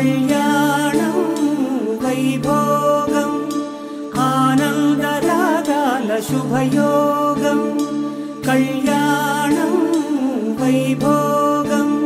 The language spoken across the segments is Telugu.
కళ్యాణం వైభోగం ఆనందరాగాల శుభయోగం కళ్యాణం వైభోగం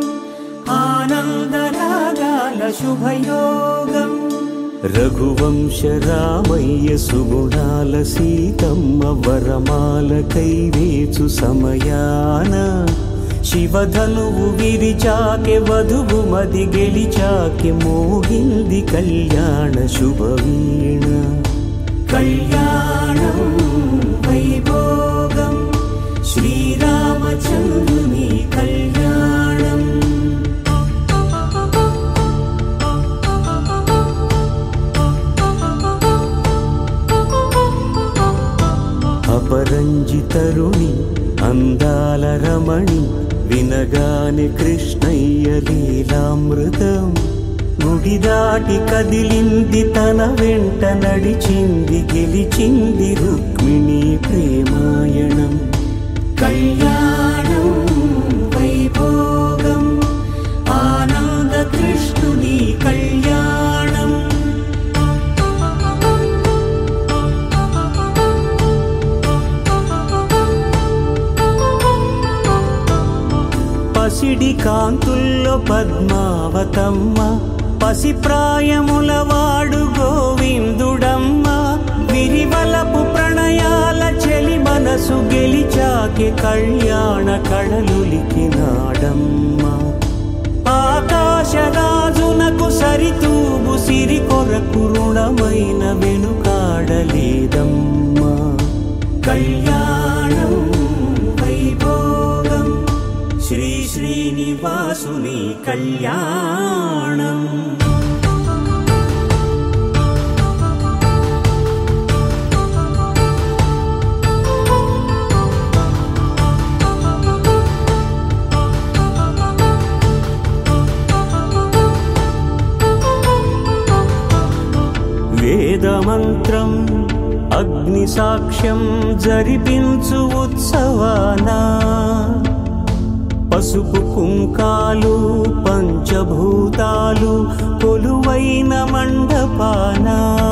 ఆనందరాగాల శుభయోగం రఘువంశ రామయ్య సుగుణాల సీతమ్మ వరమాల కైవేచు సమయాన శివధనువు విరిచాకె వధువు మది గెలిచాకె మోగింది కళ్యాణ శుభవీణ కళ్యాణం వైభోగం శ్రీరామచంద్రుని కళ్యాణం అపరంజి తరుణి అందాల రమణి వినగానే కృష్ణయ్య లీలామృతం గుడి దాటి కదిలింది తన వెంట నడిచింది గెలిచింది రుక్మిణి ప్రేమాయణం కళ్యాణం వైభోగం ఆనంద కృష్ణుని కళ్యాణం పసిడి కాంతుల్లో పద్మావతమ్మ పసిప్రాయముల వాడు గోవిందుడమ్మ విరివలపు ప్రణయాల చెలి మనసు గెలిచాకె కళ్యాణ కళలులికినాడమ్మ ఆకాశరాజునకు సరితూబు సిరి కొరకు రుణమైన వెనుకాడలేదమ్మ కళ్యాణం వైభోగం శ్రీ శ్రీనివాసుని కళ్యాణం వేదమంత్రం అగ్ని సాక్ష్యం జరిపించు ఉత్సవానా పసుపు కుంకాలు పంచభూతాలు కొలువైన మండపాన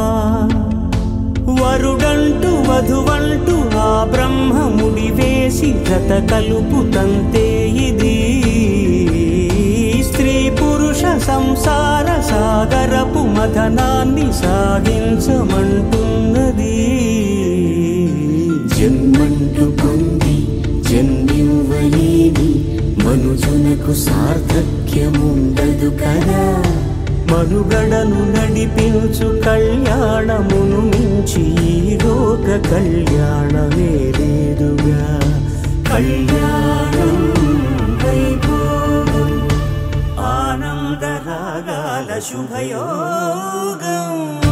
వరుడంటూ వధువంటూ ఆ బ్రహ్మముడి వేసి జత కలుపుతంతే ఇది స్త్రీ పురుష సంసార సాగరపు మథనాన్ని సాగించమంటున్నది జన్మంటూ పొంది జన్మివ్వలేని మనుజునకు సార్థక్యముండదు కదా మనుగడను నడిపించు కళ్యాణమును మించి ఈ లోక కళ్యాణమే లేదుగా కళ్యాణం Vaibhogam ఆనందరాగాల శుభయోగం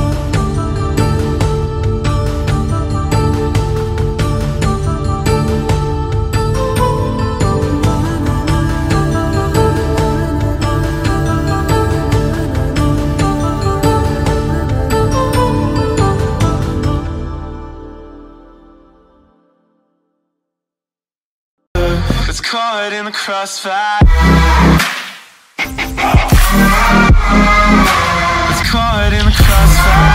Caught in the crossfire. It's caught in the crossfire.